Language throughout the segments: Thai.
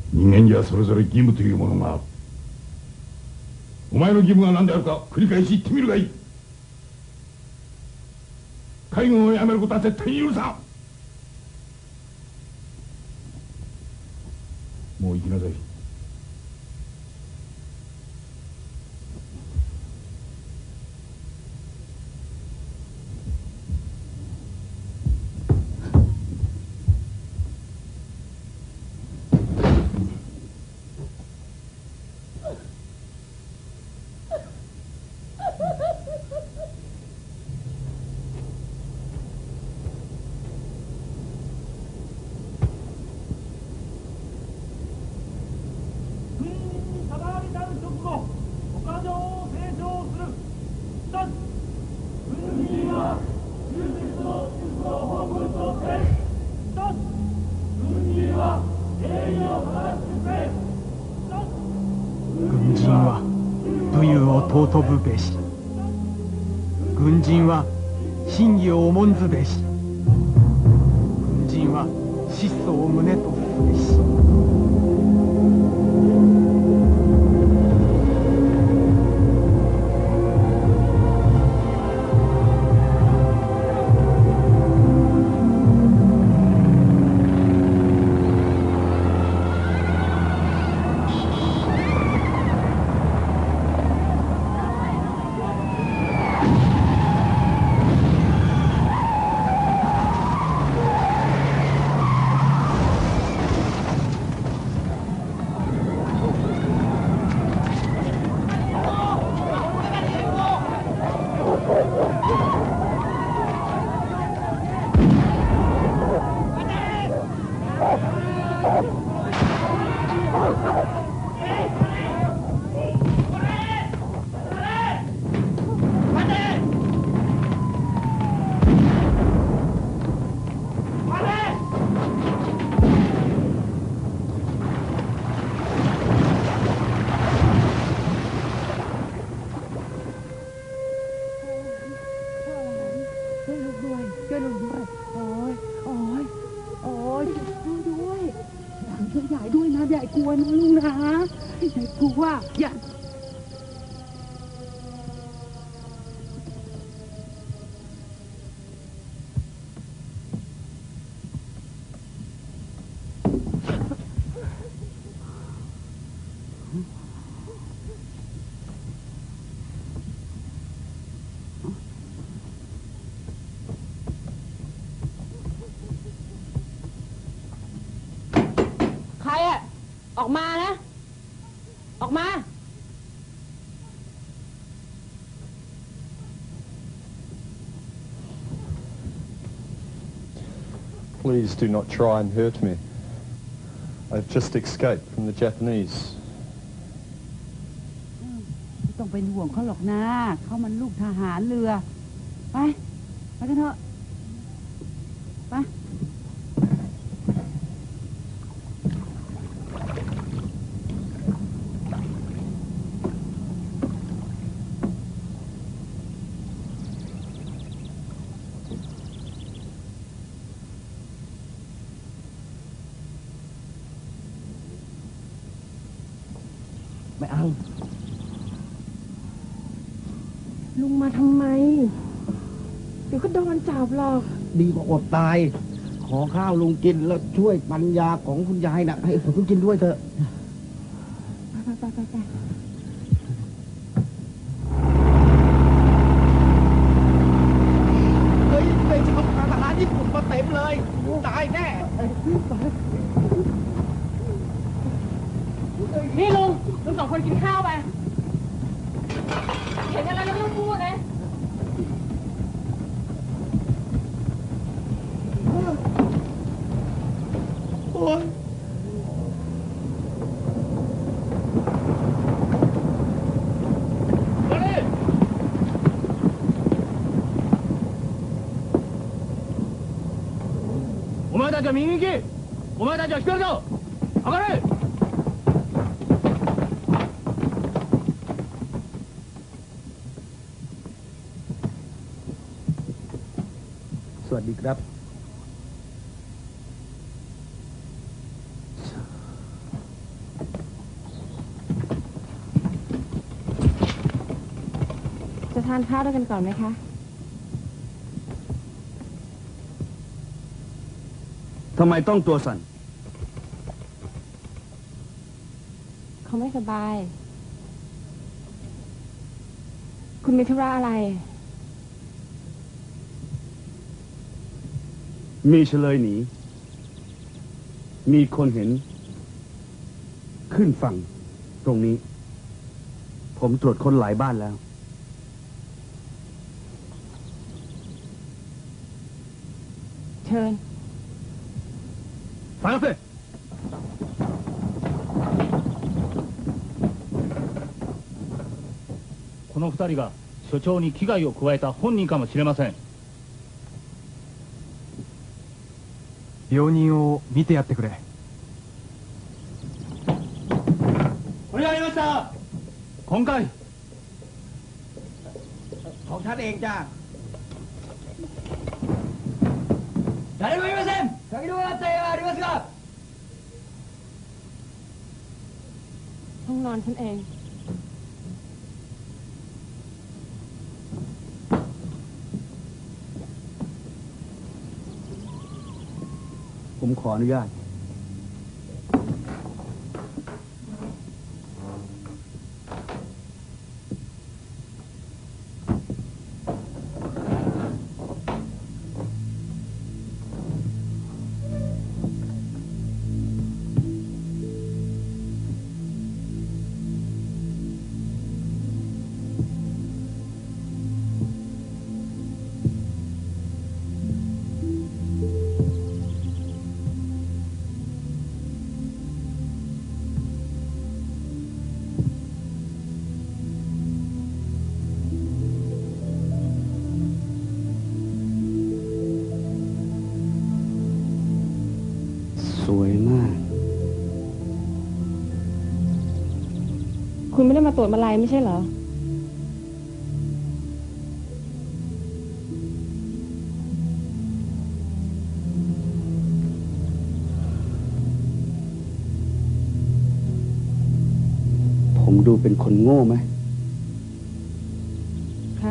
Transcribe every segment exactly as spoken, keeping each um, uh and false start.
人間にはそれぞれ義務というものがある。お前の義務が何であるか繰り返し言ってみるがいい。海軍を辞めることは絶対に許さん。もう行きなさい。 軍人は武勇を尊ぶべし。軍人は真偽を重んずべし。軍人は質素を旨とすべし。 ออกมานะออกมา Please do not try and hurt me. I've just escaped from the Japanese. ไม่ต้องเป็นห่วงเขาหรอกนะเขามันลูกทหารเรือไปไปกันเถอะไปไม่เอาลุงมาทำไมเดี๋ยวก็โดนจับหรอกดีกว่าอดตายขอข้าวลุงกินแล้วช่วยปัญญาของคุณยายน่ะให้ผมกินด้วยเถอะไปไปไปไปเฮ้ยไปทำทหารญี่ปุ่นมาเต็มเลยตายแน่นี่ลุงลุงสองคนกินข้าวไปเห็นอะไรก็ไม่ต้องพูดนะโอ้ยมาดิお前たちは右行きお前たちは光だ上がれสวัสดีครับานข้าวด้วยกันก่อนไหมคะทำไมต้องตัวสั่นเขาไม่สบาย คุณมีธุระอะไรมีเฉลยหนี มีคนเห็น ขึ้นฝั่งตรงนี้ ผมตรวจค้นหลายบ้านแล้วเชิญ探せ。 この二人が所長に危害を加えた本人かもしれません。 病人を見てやってくれ。 これありました。今回ของท่านเองจ้า誰もいません。先ほどあったよありますが。 ห้องนอนฉันเองผมขออนุญาต สวยมากคุณไม่ได้มาตรวจมาลัยไม่ใช่เหรอผมดูเป็นคนโง่ไหมคะ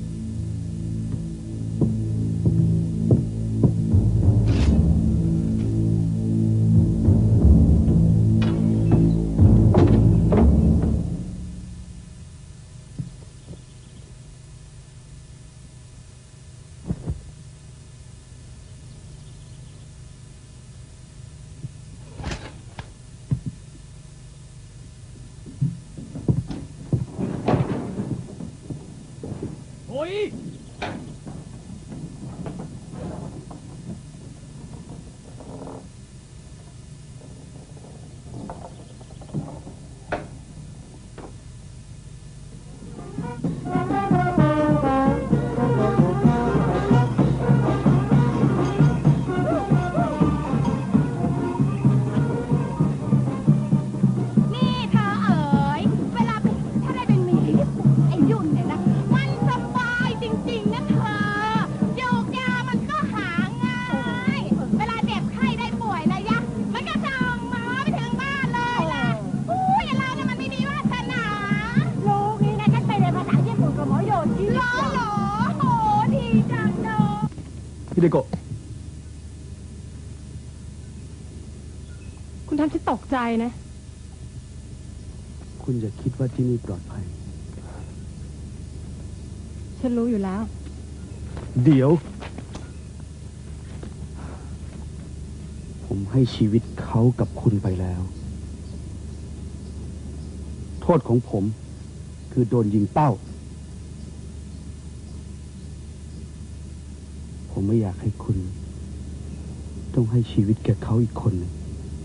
もういい。 นี่เธอเอ๋ยเวลาถ้าได้เป็นเมียไอ้ยุ่นเนี่ยนะมันสบายจริงๆนะเธอโยกยามันก็หาง่ายเวลาเจ็บไข้ได้ป่วยนะยะมันก็ส่งหมอไปถึงบ้านเลยล่ะอุ้ยเราเนี่ยมันไม่มีวาสนาลูกนี่นะฉันไปเรียนภาษาญี่ปุ่นกับหมอโยชิเหรอเหรอโหดีจังเลยฮิเดโกะคุณทำฉันตกใจนะคุณอย่าคิดว่าที่นี่ปลอดภัยฉันรู้อยู่แล้วเดี๋ยว ผมให้ชีวิตเขากับคุณไปแล้ว โทษของผมคือโดนยิงเป้า ผมไม่อยากให้คุณ ต้องให้ชีวิตแก่เขาอีกคนหนึ่ง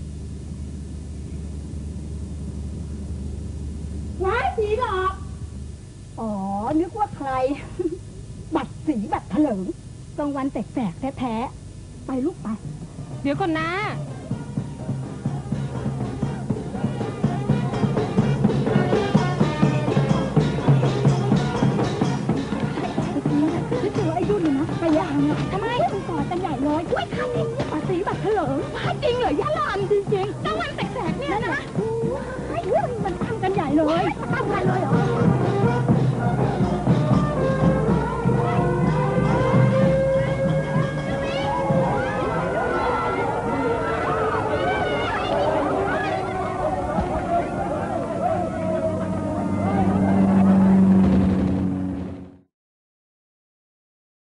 ว้ายผีหลอก อ๋อ นึกว่าใคร บัตรสีบัตรเถลิงกลางวันแสกๆแท้ๆ ไปลูกไปเดี๋ยวก่อนนะไม่เจอไอ้ยุ่นเลยนะไปยังอ่ะทำไมมันกอดกันใหญ่เลยอุ้ยทำอย่างนี้บัตรสีบัตรเถลิงว้ายจริงเหรอยะหลอนจริงๆกลางวันแสกๆเนี่ยนะว้ายมันทำกันใหญ่เลยทำ